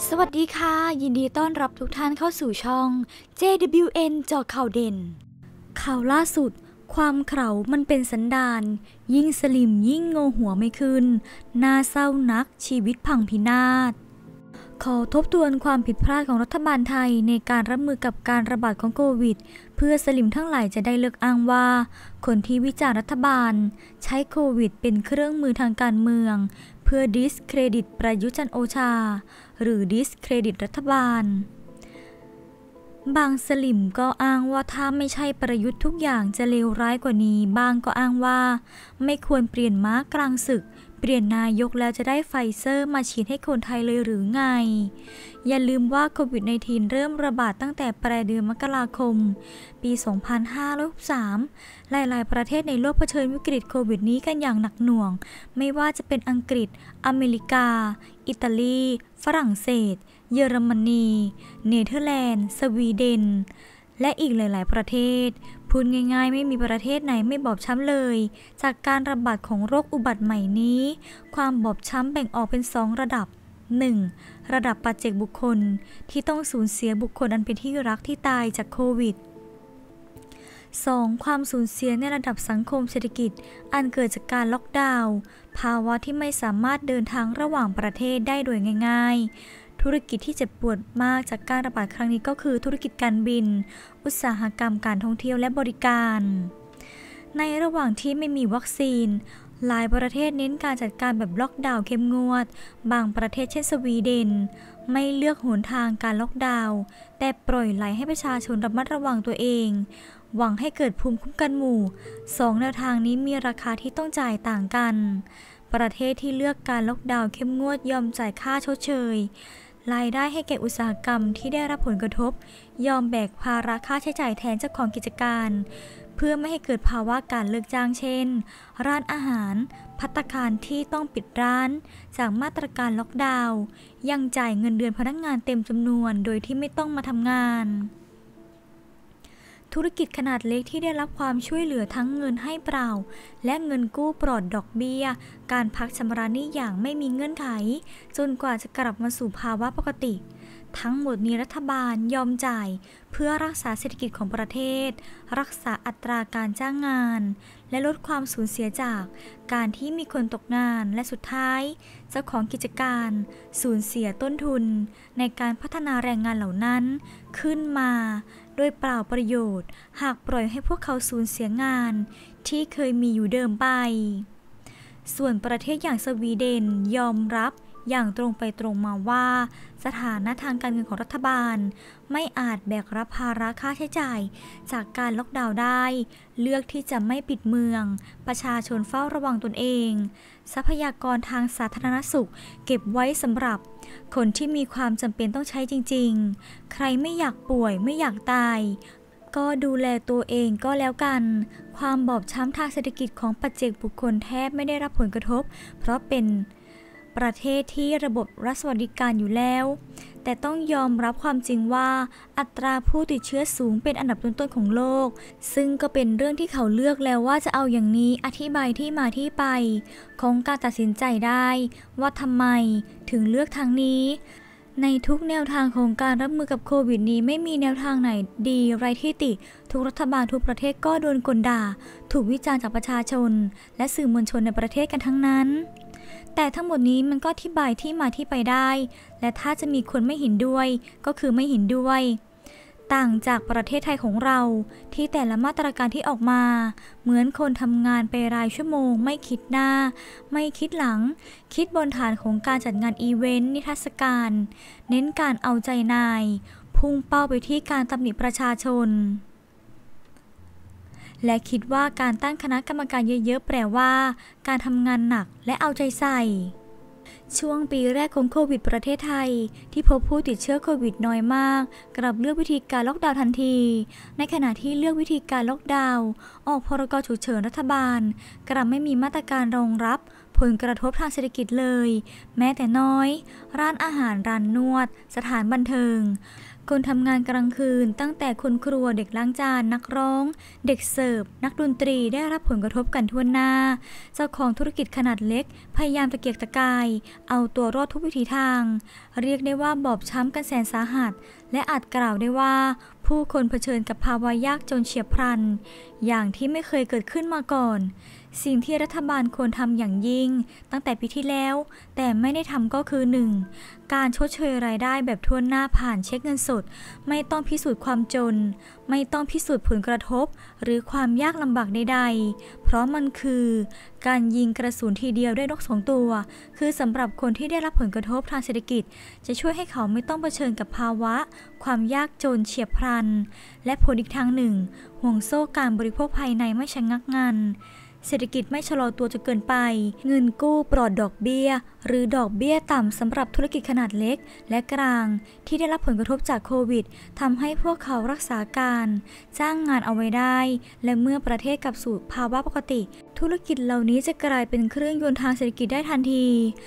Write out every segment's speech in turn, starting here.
สวัสดีค่ะยินดีต้อนรับทุกท่านเข้าสู่ช่อง JWN เจาะข่าวเด่นข่าวล่าสุดความเขลามันเป็นสันดานยิ่งสลิมยิ่งโงหัวไม่ขึ้นน่าเศร้านักชีวิตพังพินาศขอทบทวนความผิดพลาดของรัฐบาลไทยในการรับมือกับการระบาดของโควิดเพื่อสลิมทั้งหลายจะได้เลิกอ้างว่าคนที่วิจารณ์รัฐบาลใช้โควิดเป็นเครื่องมือทางการเมืองเพื่อดิสเครดิตประยุทธ์จันทร์โอชาหรือดิสเครดิตรัฐบาลบางสลิมก็อ้างว่าถ้าไม่ใช่ประยุทธ์ทุกอย่างจะเลวร้ายกว่านี้บางก็อ้างว่าไม่ควรเปลี่ยนม้ากลางศึกเปลี่ยนนายกแล้วจะได้ไฟเซอร์มาฉีดให้คนไทยเลยหรือไงอย่าลืมว่าโควิด -19 เริ่มระบาดตั้งแต่ปลายเดือนมกราคมปี 2563 หลายๆประเทศในโลกเผชิญวิกฤตโควิดนี้กันอย่างหนักหน่วงไม่ว่าจะเป็นอังกฤษอเมริกาอิตาลีฝรั่งเศสเยอรมนีเนเธอร์แลนด์สวีเดนและอีกหลายๆประเทศพูดง่ายๆไม่มีประเทศไหนไม่บอบช้ำเลยจากการระบาดของโรคอุบัติใหม่นี้ความบอบช้ำแบ่งออกเป็น2ระดับ 1. ระดับปัจเจกบุคคลที่ต้องสูญเสียบุคคลอันเป็นที่รักที่ตายจากโควิด 2. ความสูญเสียในระดับสังคมเศรษฐกิจอันเกิดจากการล็อกดาวน์ภาวะที่ไม่สามารถเดินทางระหว่างประเทศได้โดยง่ายๆธุรกิจที่เจ็บปวดมากจากการระบาดครั้งนี้ก็คือธุรกิจการบินอุตสาหกรรมการท่องเที่ยวและบริการในระหว่างที่ไม่มีวัคซีนหลายประเทศเน้นการจัดการแบบล็อกดาวน์เข้มงวดบางประเทศเช่นสวีเดนไม่เลือกหนทางการล็อกดาวน์แต่ปล่อยไหลให้ประชาชนระมัดระวังตัวเองหวังให้เกิดภูมิคุ้มกันหมู่2แนวทางนี้มีราคาที่ต้องจ่ายต่างกันประเทศที่เลือกการล็อกดาวน์เข้มงวดยอมจ่ายค่าชดเชยรายได้ให้แก่อุตสาหกรรมที่ได้รับผลกระทบยอมแบกภาระค่าใช้จ่ายแทนเจ้าของกิจการเพื่อไม่ให้เกิดภาวะการเลิกจ้างเช่นร้านอาหารภัตตาคารที่ต้องปิดร้านจากมาตรการล็อกดาวน์ยังจ่ายเงินเดือนพนักงานเต็มจำนวนโดยที่ไม่ต้องมาทำงานธุรกิจขนาดเล็กที่ได้รับความช่วยเหลือทั้งเงินให้เปล่าและเงินกู้ปลอดดอกเบี้ยการพักชำระหนี้อย่างไม่มีเงื่อนไขจนกว่าจะกลับมาสู่ภาวะปกติทั้งหมดนี้รัฐบาลยอมจ่ายเพื่อรักษาเศรษฐกิจของประเทศรักษาอัตราการจ้างงานและลดความสูญเสียจากการที่มีคนตกงานและสุดท้ายเจ้าของกิจการสูญเสียต้นทุนในการพัฒนาแรงงานเหล่านั้นขึ้นมาโดยเปล่าประโยชน์หากปล่อยให้พวกเขาสูญเสียงานที่เคยมีอยู่เดิมไปส่วนประเทศอย่างสวีเดนยอมรับอย่างตรงไปตรงมาว่าสถานะทางการเงินของรัฐบาลไม่อาจแบกรับภาระค่าใช้จ่ายจากการล็อกดาวน์ได้เลือกที่จะไม่ปิดเมืองประชาชนเฝ้าระวังตนเองทรัพยากรทางสาธารณสุขเก็บไว้สำหรับคนที่มีความจำเป็นต้องใช้จริงๆใครไม่อยากป่วยไม่อยากตายก็ดูแลตัวเองก็แล้วกันความบอบช้ำทางเศรษฐกิจของปัจเจกบุคคลแทบไม่ได้รับผลกระทบเพราะเป็นประเทศที่ระบบรัฐสวัสดิการอยู่แล้วแต่ต้องยอมรับความจริงว่าอัตราผู้ติดเชื้อสูงเป็นอันดับต้นๆของโลกซึ่งก็เป็นเรื่องที่เขาเลือกแล้วว่าจะเอาอย่างนี้อธิบายที่มาที่ไปของการตัดสินใจได้ว่าทำไมถึงเลือกทางนี้ในทุกแนวทางของการรับมือกับโควิดนี้ไม่มีแนวทางไหนดีไร้ที่ติทุกรัฐบาลทุกประเทศก็โดนกลด่าถูกวิจารณ์จากประชาชนและสื่อมวลชนในประเทศกันทั้งนั้นแต่ทั้งหมดนี้มันก็อธิบายที่มาที่ไปได้และถ้าจะมีคนไม่เห็นด้วยก็คือไม่เห็นด้วยต่างจากประเทศไทยของเราที่แต่ละมาตรการที่ออกมาเหมือนคนทำงานไปรายชั่วโมงไม่คิดหน้าไม่คิดหลังคิดบนฐานของการจัดงานอีเวนต์นิทรรศการเน้นการเอาใจนายพุ่งเป้าไปที่การตำหนิประชาชนและคิดว่าการตั้งคณะกรรมการเยอะๆแปลว่าการทำงานหนักและเอาใจใส่ช่วงปีแรกของโควิดประเทศไทยที่พบผู้ติดเชื้อโควิดน้อยมากกลับเลือกวิธีการล็อกดาวน์ทันทีในขณะที่เลือกวิธีการล็อกดาวน์ออกพรกฉุกเฉินรัฐบาลกลับไม่มีมาตรการรองรับผลกระทบทางเศรษฐกิจเลยแม้แต่น้อยร้านอาหารร้านนวดสถานบันเทิงคนทำงานกลางคืนตั้งแต่คนครัวเด็กล้างจานนักร้องเด็กเสิร์ฟนักดนตรีได้รับผลกระทบกันทั่วหน้าเจ้าของธุรกิจขนาดเล็กพยายามตะเกียกตะกายเอาตัวรอดทุกวิถีทางเรียกได้ว่าบอบช้ำกันแสนสาหัสและอาจกล่าวได้ว่าผู้คนเผชิญกับภาวะยากจนเฉียบพลันอย่างที่ไม่เคยเกิดขึ้นมาก่อนสิ่งที่รัฐบาลควรทำอย่างยิ่งตั้งแต่ปีที่แล้วแต่ไม่ได้ทำก็คือ 1. การชดเชยรายได้แบบทั่วหน้าผ่านเช็คเงินสดไม่ต้องพิสูจน์ความจนไม่ต้องพิสูจน์ผลกระทบหรือความยากลำบากใดๆเพราะมันคือการยิงกระสุนทีเดียวด้วยนกสองตัวคือสำหรับคนที่ได้รับผลกระทบทางเศรษฐกิจจะช่วยให้เขาไม่ต้องเผชิญกับภาวะความยากจนเฉียบพลันและผลอีกทางหนึ่งห่วงโซ่การบริโภคภายในไม่ชะงักงันเศรษฐกิจไม่ชะลอตัวจนเกินไปเงินกู้ปลอดดอกเบี้ยหรือดอกเบี้ยต่ำสำหรับธุรกิจขนาดเล็กและกลางที่ได้รับผลกระทบจากโควิดทำให้พวกเขารักษาการจ้างงานเอาไว้ได้และเมื่อประเทศกลับสู่ภาวะปกติธุรกิจเหล่านี้จะกลายเป็นเครื่องยนต์ทางเศรษฐกิจได้ทันที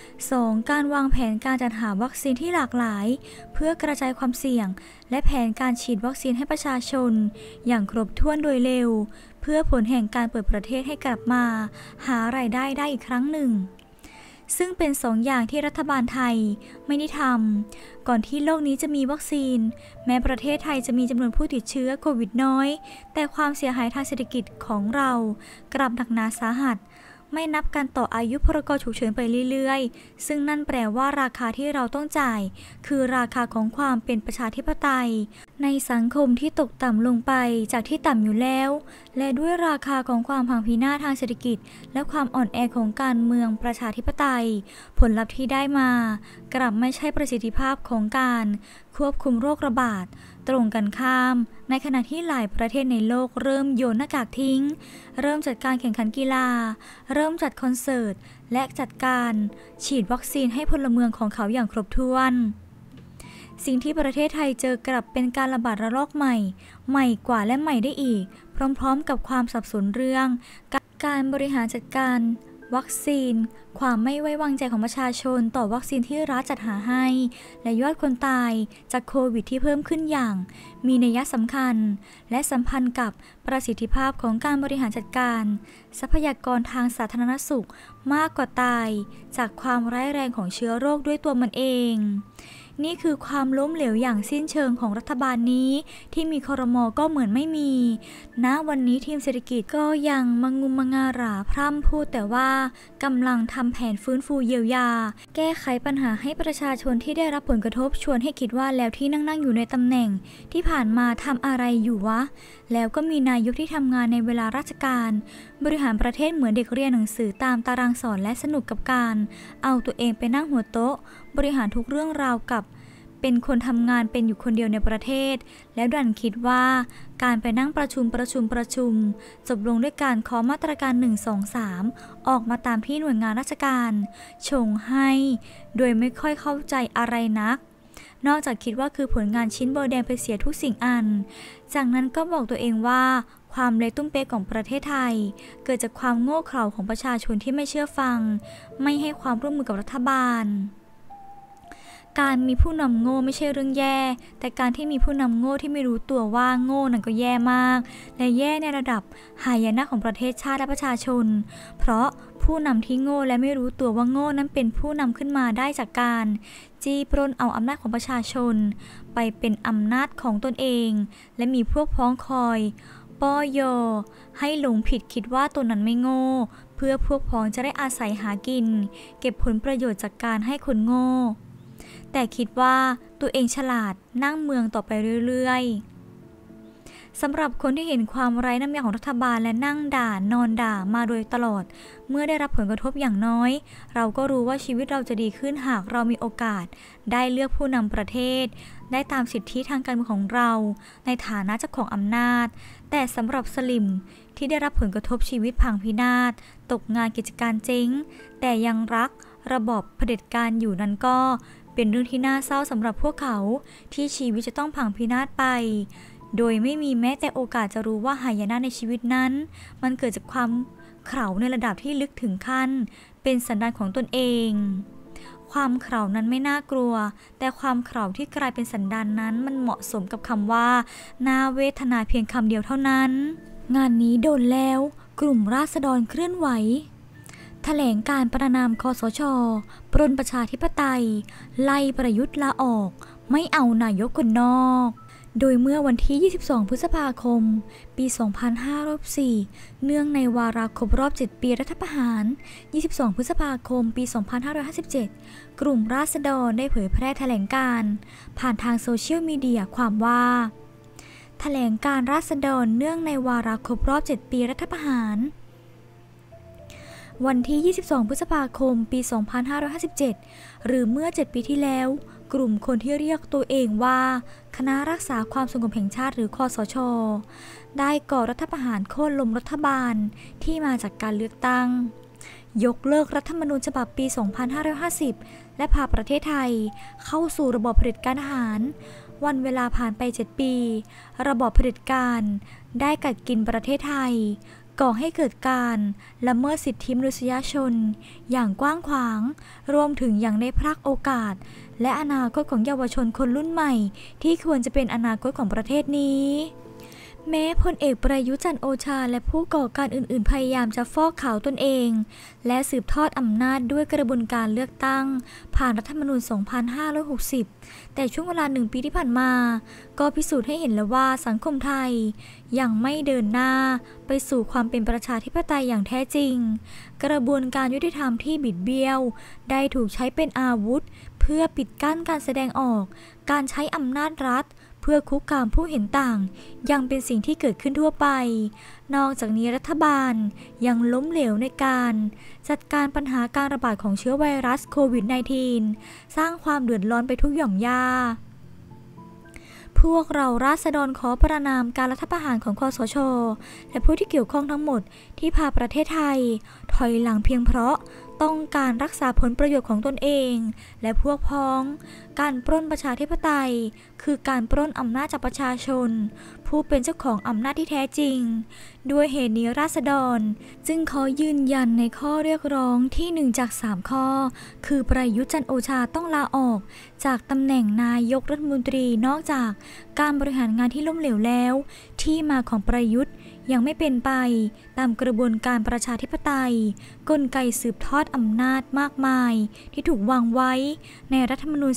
2. การวางแผนการจัดหาวัคซีนที่หลากหลายเพื่อกระจายความเสี่ยงและแผนการฉีดวัคซีนให้ประชาชนอย่างครบถ้วนโดยเร็วเพื่อผลแห่งการเปิดประเทศให้กลับมาหารายได้ได้อีกครั้งหนึ่งซึ่งเป็น2 อย่างที่รัฐบาลไทยไม่ได้ทำก่อนที่โลกนี้จะมีวัคซีนแม้ประเทศไทยจะมีจำนวนผู้ติดเชื้อโควิดน้อยแต่ความเสียหายทางเศรษฐกิจของเรากลับหนักหนาสาหัสไม่นับการต่ออายุพรกฉุกเฉินไปเรื่อยๆซึ่งนั่นแปลว่าราคาที่เราต้องจ่ายคือราคาของความเป็นประชาธิปไตยในสังคมที่ตกต่ำลงไปจากที่ต่ำอยู่แล้วและด้วยราคาของความพังพินาศทางเศรษฐกิจและความอ่อนแอของการเมืองประชาธิปไตยผลลัพธ์ที่ได้มากลับไม่ใช่ประสิทธิภาพของการควบคุมโรคระบาดตรงกันข้ามในขณะที่หลายประเทศในโลกเริ่มโยนหน้ากากทิ้งเริ่มจัดการแข่งขันกีฬาเริ่มจัดคอนเสิร์ตและจัดการฉีดวัคซีนให้พลเมืองของเขาอย่างครบถ้วนสิ่งที่ประเทศไทยเจอกลับเป็นการระบาดระลอกใหม่กว่าและใหม่ได้อีกพร้อมๆกับความสับสนเรื่องการบริหารจัดการวัคซีนความไม่ไว้วางใจของประชาชนต่อวัคซีนที่รัฐจัดหาให้และยอดคนตายจากโควิดที่เพิ่มขึ้นอย่างมีนัยสำคัญและสัมพันธ์กับประสิทธิภาพของการบริหารจัดการทรัพยากรทางสาธารณสุขมากกว่าตายจากความร้ายแรงของเชื้อโรคด้วยตัวมันเองนี่คือความล้มเหลวอย่างสิ้นเชิงของรัฐบาลนี้ที่มีครม.ก็เหมือนไม่มีณวันนี้ทีมเศรษฐกิจก็ยังมังงุมมังงาหราพร่ำพูดแต่ว่ากำลังทำแผนฟื้นฟูเยียวยาแก้ไขปัญหาให้ประชาชนที่ได้รับผลกระทบชวนให้คิดว่าแล้วที่นั่งอยู่ในตำแหน่งที่ผ่านมาทำอะไรอยู่วะแล้วก็มีนายกที่ทำงานในเวลาราชการบริหารประเทศเหมือนเด็กเรียนหนังสือตามตารางสอนและสนุกกับการเอาตัวเองไปนั่งหัวโต๊ะบริหารทุกเรื่องราวกับเป็นคนทำงานเป็นอยู่คนเดียวในประเทศแล้วดันคิดว่าการไปนั่งประชุมจบลงด้วยการขอมาตรการ1-2-3ออกมาตามที่หน่วยงานราชการชงให้โดยไม่ค่อยเข้าใจอะไรนักนอกจากคิดว่าคือผลงานชิ้นโบแดงไปเสียทุกสิ่งอันจากนั้นก็บอกตัวเองว่าความเละตุ้มเป๊ะของประเทศไทยเกิดจากความโง่เขลาของประชาชนที่ไม่เชื่อฟังไม่ให้ความร่วมมือกับรัฐบาลการมีผู้นำโง่ไม่ใช่เรื่องแย่แต่การที่มีผู้นำโง่ที่ไม่รู้ตัวว่าโง่นั่นก็แย่มากและแย่ในระดับหายนะของประเทศชาติและประชาชนเพราะผู้นำที่โง่และไม่รู้ตัวว่าโง่นั้นเป็นผู้นำขึ้นมาได้จากการจี้ปล้นเอาอำนาจของประชาชนไปเป็นอำนาจของตนเองและมีพวกพ้องคอยป้อยอให้หลงผิดคิดว่าตนนั้นไม่โง่เพื่อพวกพ้องจะได้อาศัยหากินเก็บผลประโยชน์จากการให้คนโง่แต่คิดว่าตัวเองฉลาดนั่งเมืองต่อไปเรื่อยๆสำหรับคนที่เห็นความไร้น้ำยาของรัฐบาลและนั่งด่านอนด่ามาโดยตลอดเมื่อได้รับผลกระทบอย่างน้อยเราก็รู้ว่าชีวิตเราจะดีขึ้นหากเรามีโอกาสได้เลือกผู้นำประเทศได้ตามสิทธิทางการเมืองของเราในฐานะเจ้าของอำนาจแต่สำหรับสลิมที่ได้รับผลกระทบชีวิตพังพินาศตกงานกิจการเจ๊งแต่ยังรักระบอบเผด็จการอยู่นั้นก็เป็นเรื่องที่น่าเศร้าสำหรับพวกเขาที่ชีวิตจะต้องพังพินาศไปโดยไม่มีแม้แต่โอกาสจะรู้ว่าหายนะในชีวิตนั้นมันเกิดจากความเขลาในระดับที่ลึกถึงขั้นเป็นสันดานของตนเองความเขร่านั้นไม่น่ากลัวแต่ความเขร่าที่กลายเป็นสันดานนั้นมันเหมาะสมกับคำว่าน่าเวทนาเพียงคำเดียวเท่านั้นงานนี้โดนแล้วกลุ่มราษฎรเคลื่อนไหวแถลงการประณามคสช.ปรนประชาธิปไตยไล่ประยุทธ์ลาออกไม่เอานายกคนนอกโดยเมื่อวันที่ 22 พฤษภาคม ปี 2504 เนื่องในวาระครบรอบ 7 ปีรัฐประหาร 22 พฤษภาคม ปี 2557 กลุ่มราษฎรได้เผยแพร่แถลงการณ์ผ่านทางโซเชียลมีเดียความว่าแถลงการราษฎรเนื่องในวาระครบรอบ 7 ปีรัฐประหารวันที่ 22 พฤษภาคม ปี 2557 หรือเมื่อ 7 ปีที่แล้วกลุ่มคนที่เรียกตัวเองว่าคณะรักษาความสงบแห่งชาติหรือคสช.ได้ก่อรัฐประหารโค่นล้มรัฐบาลที่มาจากการเลือกตั้งยกเลิกรัฐธรรมนูญฉบับปี 2550 และพาประเทศไทยเข้าสู่ระบอบเผด็จการทหารวันเวลาผ่านไป 7 ปีระบอบเผด็จการได้กัดกินประเทศไทยก่อให้เกิดการละเมิดสิทธิมนุษยชนอย่างกว้างขวางรวมถึงยังได้พรากโอกาสและอนาคตของเยาวชนคนรุ่นใหม่ที่ควรจะเป็นอนาคตของประเทศนี้แม้พลเอกประยุทธ์จันทร์โอชาและผู้ก่อการอื่นๆพยายามจะฟอกขาวตนเองและสืบทอดอำนาจด้วยกระบวนการเลือกตั้งผ่านรัฐธรรมนูญ 2560 แต่ช่วงเวลา1 ปีที่ผ่านมาก็พิสูจน์ให้เห็นแล้วว่าสังคมไทยยังไม่เดินหน้าไปสู่ความเป็นประชาธิปไตยอย่างแท้จริงกระบวนการยุติธรรมที่บิดเบี้ยวได้ถูกใช้เป็นอาวุธเพื่อปิดกั้นการแสดงออกการใช้อำนาจรัฐเพื่อคุกคามผู้เห็นต่างยังเป็นสิ่งที่เกิดขึ้นทั่วไปนอกจากนี้รัฐบาลยังล้มเหลวในการจัดการปัญหาการระบาดของเชื้อไวรัสโควิด -19 สร้างความเดือดร้อนไปทุกหย่อมย่าพวกเราราษฎรขอประณามการรัฐประหารของคสช.และผู้ที่เกี่ยวข้องทั้งหมดที่พาประเทศไทยถอยหลังเพียงเพราะต้องการรักษาผลประโยชน์ของตนเองและพวกพ้องการปล้นประชาธิปไตยคือการปล้นอำนาจจากประชาชนผู้เป็นเจ้าของอำนาจที่แท้จริงด้วยเหตุนี้ราษฎรจึงขอยืนยันในข้อเรียกร้องที่1จาก3ข้อคือประยุทธ์จันทร์โอชาต้องลาออกจากตำแหน่งนายกรัฐมนตรีนอกจากการบริหารงานที่ล้มเหลวแล้วที่มาของประยุทธ์ยังไม่เป็นไปตามกระบวนการประชาธิปไตยกลไกสืบทอดอำนาจมากมายที่ถูกวางไว้ในรัฐธรรมนูญ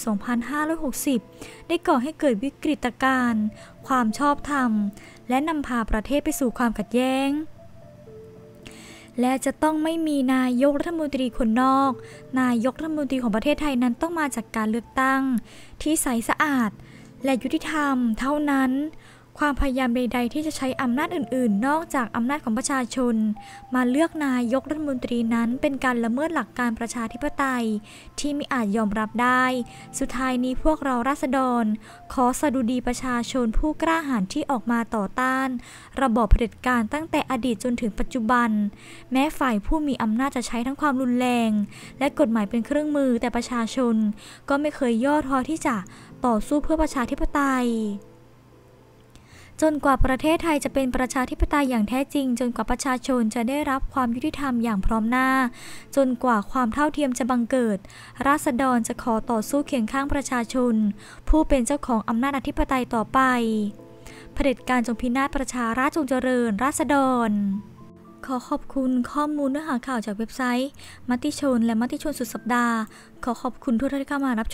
2560 ได้ก่อให้เกิดวิกฤตการณ์ความชอบธรรมและนำพาประเทศไปสู่ความขัดแย้งและจะต้องไม่มีนายกรัฐมนตรีคนนอกนายกรัฐมนตรีของประเทศไทยนั้นต้องมาจากการเลือกตั้งที่ใสสะอาดและยุติธรรมเท่านั้นความพยายามใดๆที่จะใช้อำนาจอื่นๆนอกจากอำนาจของประชาชนมาเลือกนายกรัฐมนตรีนั้นเป็นการละเมิดหลักการประชาธิปไตยที่ไม่อาจยอมรับได้สุดท้ายนี้พวกเราราษฎรขอสดุดีประชาชนผู้กล้าหาญที่ออกมาต่อต้านระบอบเผด็จการตั้งแต่อดีตจนถึงปัจจุบันแม้ฝ่ายผู้มีอำนาจจะใช้ทั้งความรุนแรงและกฎหมายเป็นเครื่องมือแต่ประชาชนก็ไม่เคยย่อท้อที่จะต่อสู้เพื่อประชาธิปไตยจนกว่าประเทศไทยจะเป็นประชาธิปไตยอย่างแท้จริงจนกว่าประชาชนจะได้รับความยุติธรรมอย่างพร้อมหน้าจนกว่าความเท่าเทียมจะบังเกิดราษฎรจะขอต่อสู้เคียงข้างประชาชนผู้เป็นเจ้าของอำนาจอธิปไตยต่อไปเผด็จการจงพินาศประชาราษฎร์จงเจริญราษฎรขอขอบคุณข้อมูลเนื้อหาข่าวจากเว็บไซต์มติชนและมติชนสุดสัปดาห์ขอขอบคุณทุกท่านที่เข้ามารับ